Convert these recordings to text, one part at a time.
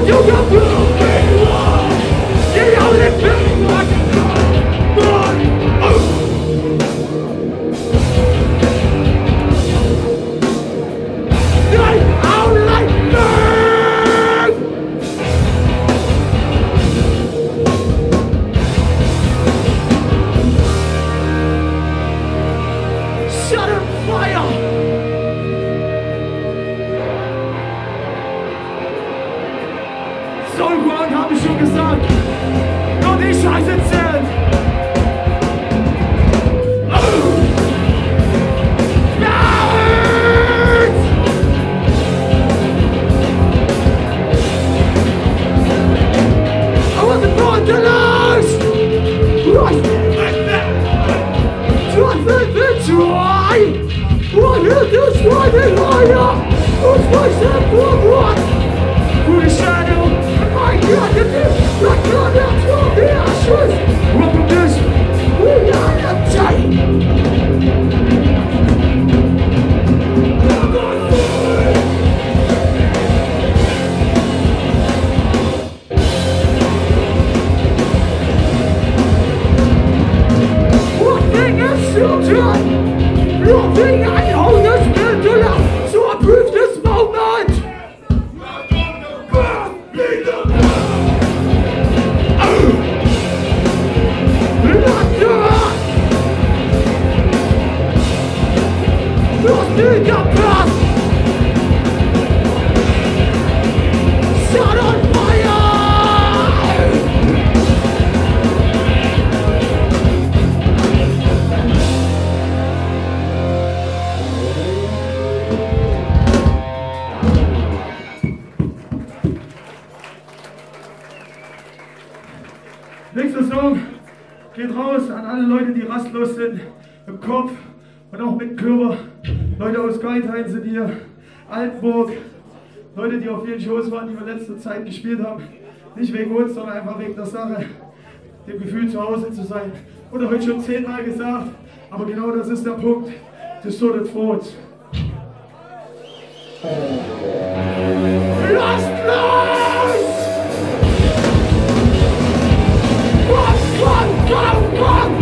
Soulground habe ich schon gesagt. Nur die Scheiße zählt. I wasn't born to lose. Try. What is this one in higher? Who's myself for what? Through the shadow, I got the dip, like God else from the ashes. Welcome this, we are the chain. One thing is children, one thing I know this mental health, so I prove this moment. Set on fire! Nächster Song geht raus an alle Leute, die rastlos sind im Kopf und auch mit Körper. Leute aus Geithain sind hier, Altenburg, Leute, die auf vielen Shows waren, die wir letzte Zeit gespielt haben. Nicht wegen uns, sondern einfach wegen der Sache, dem Gefühl zu Hause zu sein. Wurde heute schon 10-mal gesagt, aber genau das ist der Punkt des Todesfrohs. Lasst los! Run, go, run!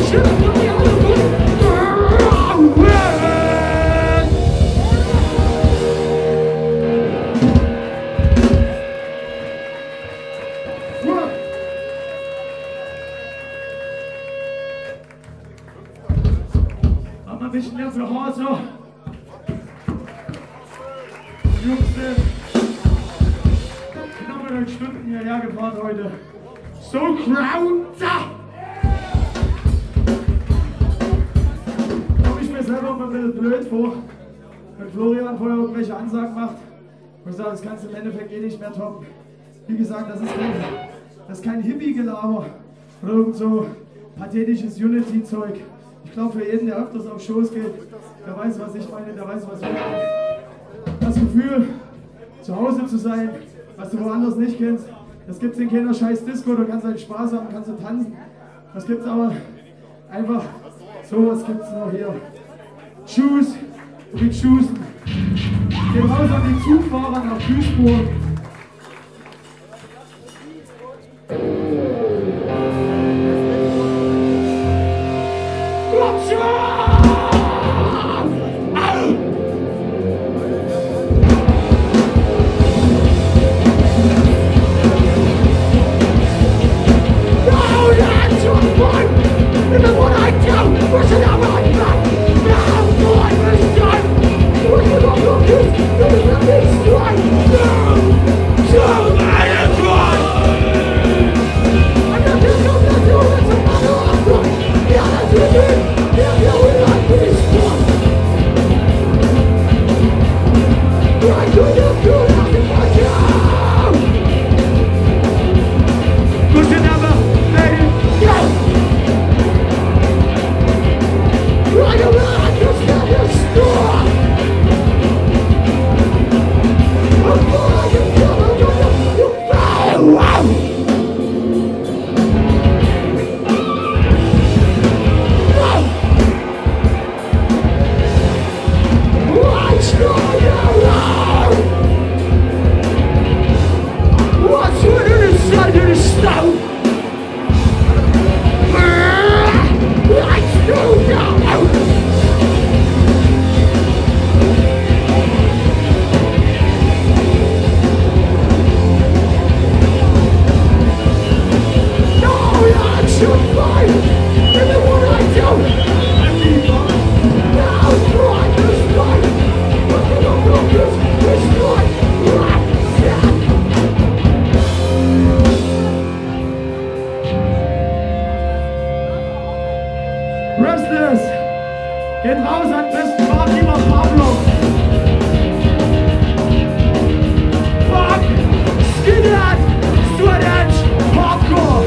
Ein bisschen mehr für Hase. Die Jungs sind knapp 9 Stunden hierher gefahren heute. So Crowder! Komme ich mir selber mal ein bisschen blöd vor, wenn Florian vorher irgendwelche Ansagen macht. Und ich sage, das kannst du im Endeffekt eh nicht mehr toppen. Wie gesagt, das ist kein Hippie-Gelaber oder irgend so pathetisches Unity-Zeug. Ich glaube, für jeden, der öfters auf Shows geht, der weiß, was ich meine, der weiß, was ich meine. Das Gefühl, zu Hause zu sein, was du woanders nicht kennst, das gibt es in keiner scheiß Disco, du kannst halt Spaß haben, kannst du tanzen. Das gibt es aber einfach, sowas gibt es nur hier. Choose, we choose. Geh raus an die Zugfahrer nach Duisburg. Restless, geht raus an den besten Barkeeper Pablo. Fuck, Skinhead, Stuart Edge, Hardcore.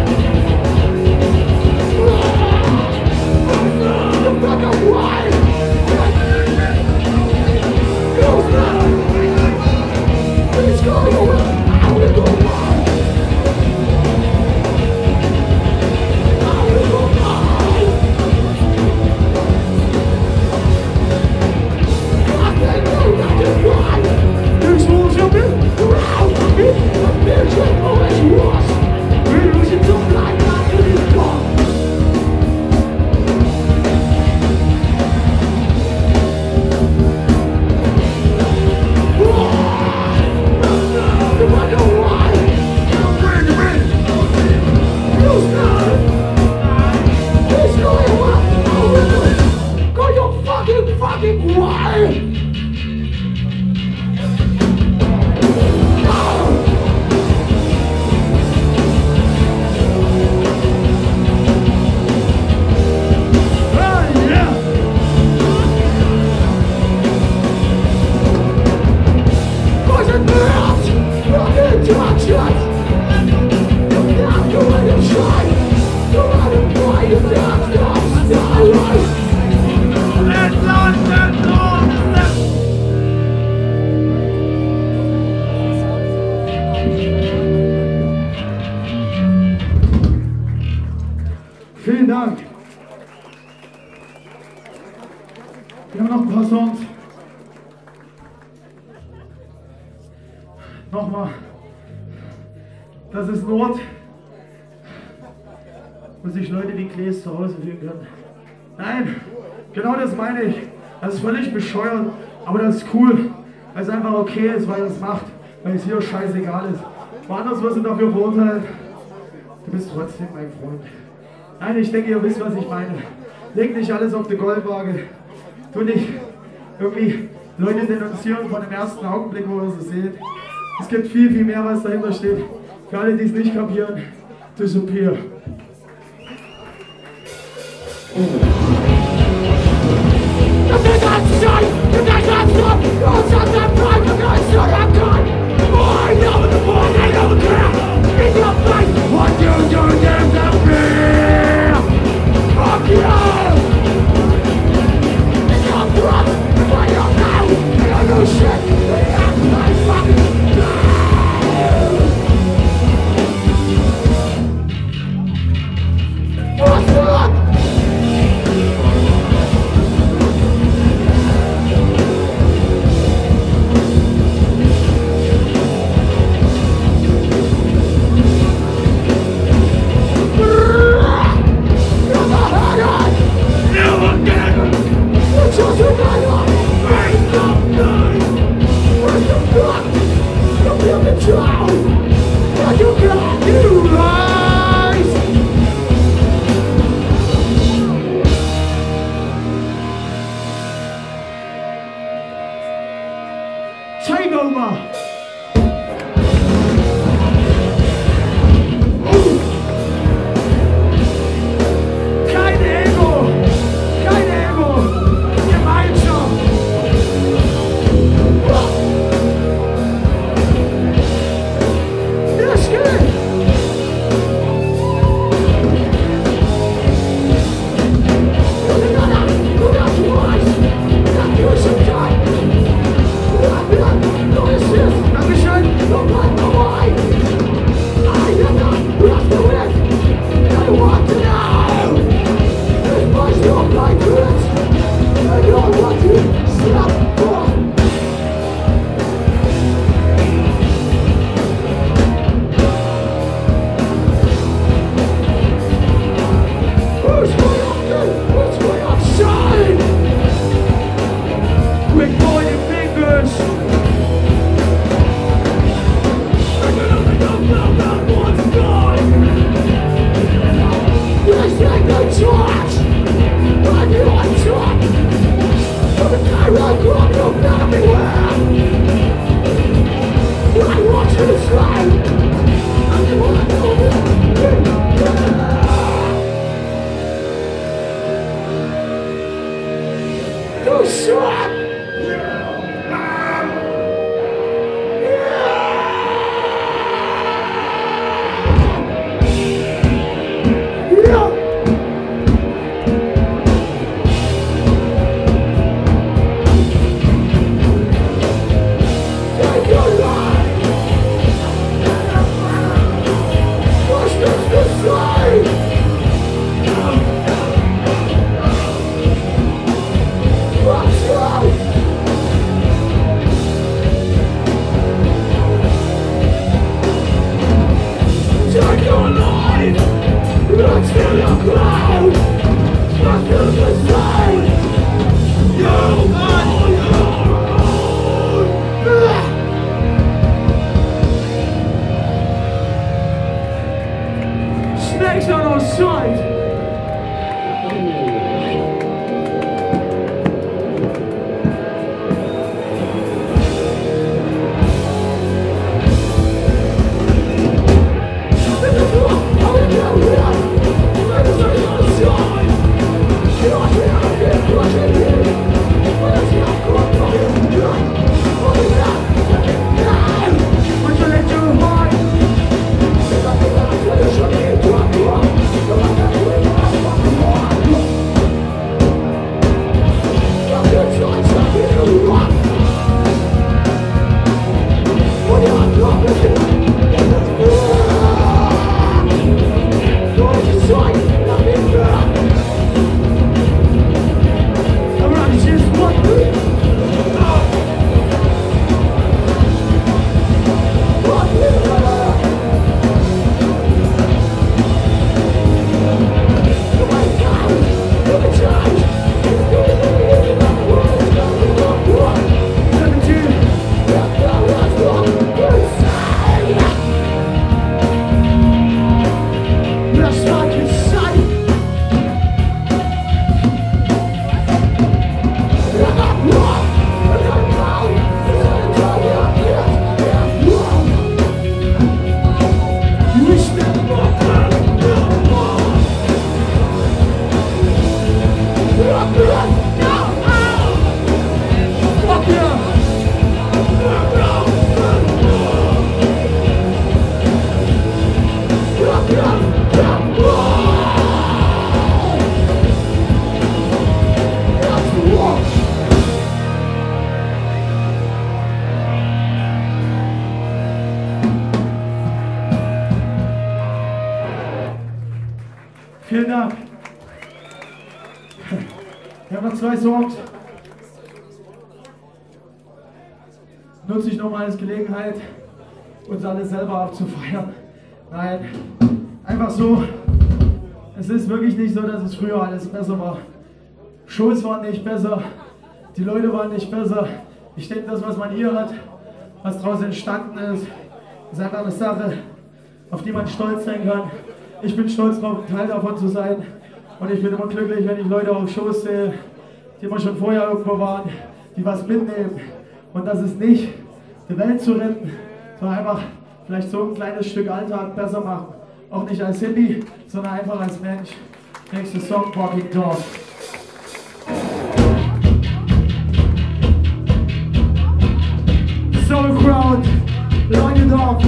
Why? Das ist ein Ort, wo sich Leute wie Klees zu Hause fühlen können. Nein, genau das meine ich. Das ist völlig bescheuert, aber das ist cool, weil es einfach okay ist, weil es macht, weil es hier scheißegal ist. Woanders wirst du dafür verurteilt. Du bist trotzdem mein Freund. Nein, ich denke, ihr wisst, was ich meine. Leg nicht alles auf die Goldwaage. Tu nicht irgendwie Leute denunzieren von dem ersten Augenblick, wo ihr sie seht. Es gibt viel, viel mehr, was dahinter steht. Für alle, die es nicht kapieren, disappear. What you do disappear? Fuck you! Come from where you know you do shit. I fucking what's wrong? Take over! Snakes on our side! Would you let your heart Vielen Dank. Wir haben noch 2 Songs. Nutze ich nochmal als Gelegenheit, uns alle selber abzufeiern. Nein, einfach so. Es ist wirklich nicht so, dass es früher alles besser war. Shows waren nicht besser, die Leute waren nicht besser. Ich denke, das, was man hier hat, was daraus entstanden ist, ist einfach eine Sache, auf die man stolz sein kann. Ich bin stolz darauf, Teil davon zu sein. Und ich bin immer glücklich, wenn ich Leute auf Shows sehe, die immer schon vorher irgendwo waren, die was mitnehmen. Und das ist nicht, die Welt zu retten, sondern einfach vielleicht so ein kleines Stück Alltag besser machen. Auch nicht als Hippie, sondern einfach als Mensch. Nächster Song, Walking Dog. Soul Crowd, Walking Dog.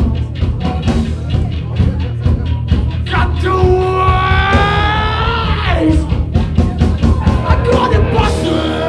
Got to waste! I got it busted!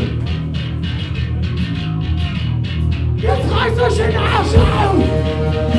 Jetzt reißt euch den Arsch auf!